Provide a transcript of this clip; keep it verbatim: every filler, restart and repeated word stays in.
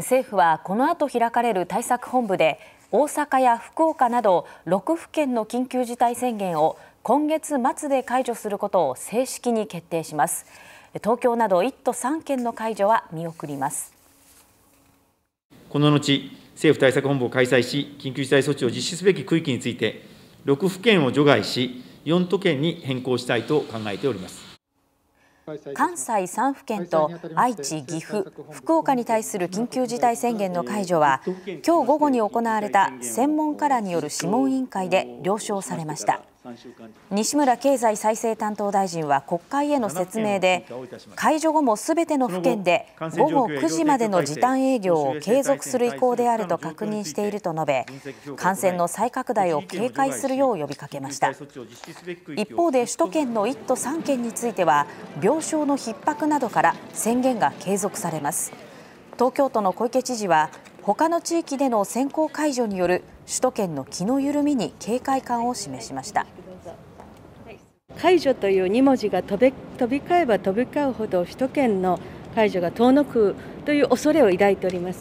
政府はこの後開かれる対策本部で大阪や福岡などろくふけんの緊急事態宣言を今月末で解除することを正式に決定します。東京などいっとさんけんの解除は見送ります。 この後、政府対策本部を開催し、緊急事態措置を実施すべき区域について、ろくふけんを除外し、よんとけんに変更したいと考えております。 関西さんふけんと愛知、岐阜、福岡に対する緊急事態宣言の解除は、今日午後に行われた専門家らによる諮問委員会で了承されました。西村経済再生担当大臣は国会への説明で、解除後もすべての府県で午後くじまでの時短営業を継続する意向であると確認していると述べ、感染の再拡大を警戒するよう呼びかけました。一方で首都圏のいっとさんけんについては、病床の逼迫などから宣言が継続されます。東京都の小池知事は、他の地域での先行解除による首都圏の気の緩みに警戒感を示しました。 解除というにもじが飛び、飛び交えば飛び交うほど首都圏の解除が遠のくという恐れを抱いております。